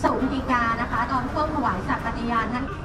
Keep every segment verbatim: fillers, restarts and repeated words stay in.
ศูนย์ฎีกานะคะตอนช่วงถวายสัตย์ปฏิญาณท่าน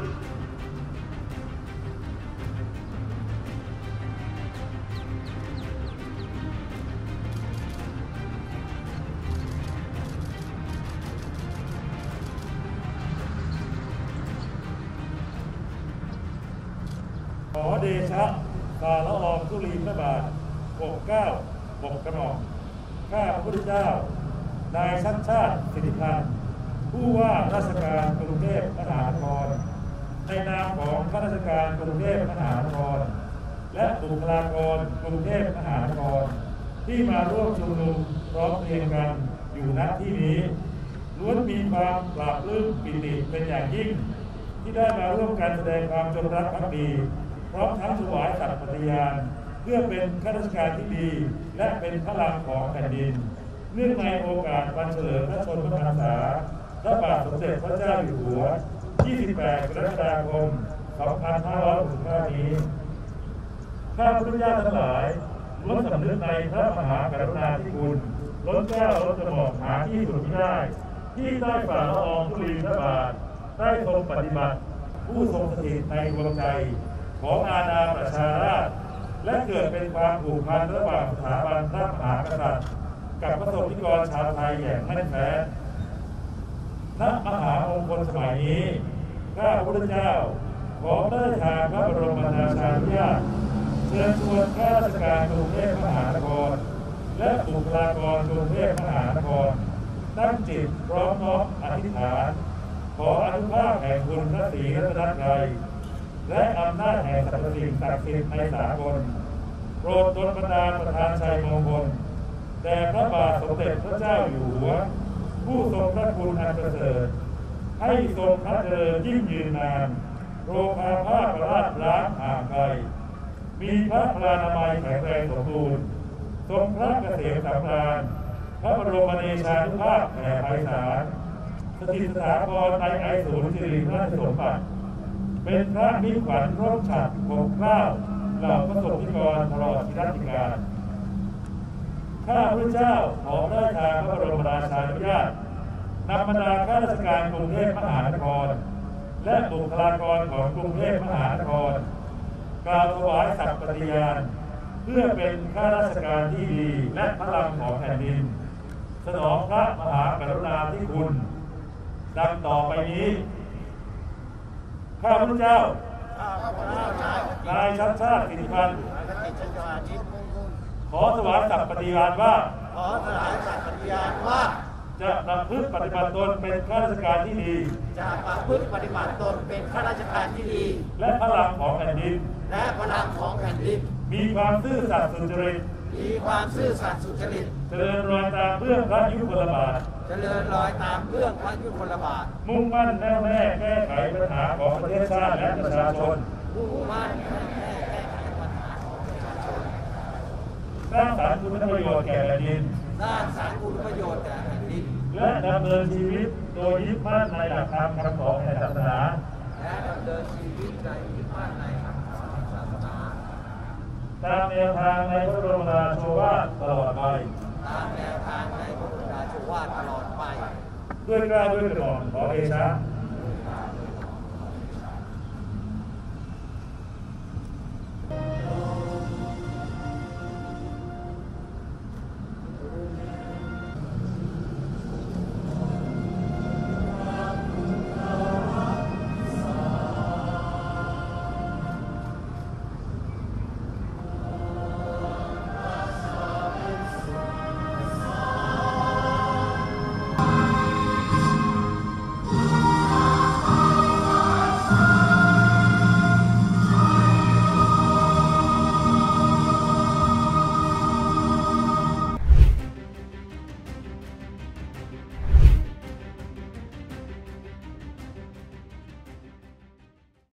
ขอเดชะฝ่าละอองธุลีพระบาทปกเกล้าปกกระหม่อมข้าพระพุทธเจ้านายชัชชาติสิทธิพันธ์ผู้ว่าราชการกรุงเทพมหานครในนามของข้าราชการกรุงเทพมหานครและบุคลากรกรุงเทพมหานครที่มาร่วมชุมนุมพร้อมเพรียงกันอยู่ณที่นี้ล้วนมีความปราบปลื้มปิติเป็นอย่างยิ่งที่ได้มาร่วมกันแสดงความจงรักภักดีพร้อมทั้งถวายสัตย์ปฏิญาณเพื่อเป็นข้าราชการที่ดีและเป็นพลังของแผ่นดินเนื่องในโอกาสวันเฉลิมพระชนมพรรษาพระบาทสมเด็จพระเจ้าอยู่หัว ยี่สิบแปด กรกฎาคม สองพันห้าร้อยหกสิบห้า นี้ข้าพเจ้าทั้งหลายล้วนสำนึกในพระมหากรุณาธิคุณล้นเกล้าล้นกระหม่อมหาที่สุดมิได้ที่ได้ฝ่าละอองธุลีพระบาทได้ทรงปฏิบัติผู้ทรงสถิตในดวงใจของอาณาประชาราษฎร์และเกิดเป็นความผูกพันระหว่างสถาบันพระมหากษัตริย์กับประสบนิกรชาวไทยอย่างแน่นแฟ้นณมหามงคลสมัยนี้ข้าพระพุทธเจ้าขอได้ทางพระบรมราชานุญาตเชิญชวนข้าราชการกรุงเทพมหานครและบุคลากรกรุงเทพมหานครตั้งจิตพร้อมน้อมอธิษฐานขออนุภาพแห่งคุณพระศรีรัตนตรัยและอำนาจแห่งสรรพสิ่งศักดิ์สิทธิ์ในสากลโปรดดลบันดาลประทานชัยมงคลแด่พระบาทสมเด็จพระเจ้าอยู่หัวผู้ทรงพระคุณอันประเสริฐให้ทรงพระเจริญยิ่งยืนนานโรคาพาธราชร้างห่างไกลมีพระพลานามัยแข็งแรงสมบูรณ์ทรงพระเกษมสำราญพระบรมเดชานุภาพแผ่ไพศาลสถิตสถาพรในไอศูนย์สิริราชสมบัติเป็นพระมิตรขวัญร่มฉัตรปกเกล้าเหล่าพระสงฆ์นิกรตลอดชีวิตการข้าพระเจ้าขอได้ทางพระบรมราชานุญาตนำบรรดาข้าราชการกรุงเทพมหานครและบุคลากรของกรุงเทพมหานครกล่าวถวายสัตย์ปฏิญาณเพื่อเป็นข้าราชการที่ดีและพลังของแผ่นดินสนองพระมหากรุณาธิคุณดังต่อไปนี้ข้าพเจ้านายชัชชาติสิทธิพันธ์ขอถวายสัตย์ปฏิญาณว่าขอถวายสัตย์ปฏิญาณว่าจะประพฤติปฏิบัติตนเป็นข้าราชการที่ดีจะประพฤติปฏิบัติตนเป็นข้าราชการที่ดีและพลังของแผ่นดินและพลังของแผ่นดินมีความซื่อสัตย์สุจริตมีความซื่อสัตย์สุจริตเจริญรอยตามเบื้องพระยุคลบาทเจริญรอยตามเบื้องพระยุคลบาทมุ่งมั่นแน่วแน่แก้ไขปัญหาของประเทศชาติและประชาชนมุ่งมั่นแน่วแน่แก้ไขปัญหาของประชาชนสร้างสรรค์คุณประโยชน์แก่แผ่นดินสร้างสรรค์คุณประโยชน์แก่แผ่นดินและดำเนินชีวิตโดยยึดมั่นในหลักธรรมคำสอนแห่งศาสนาและดำเนินชีวิตโดยยึดมั่นในคำสอนแห่งศาสนาตามแนวทางในพระบรมราโชวาทตลอดไปตามแนวทางในพระบรมราโชวาทตลอดไปด้วยเกล้าด้วยกระหม่อมขอเดชะ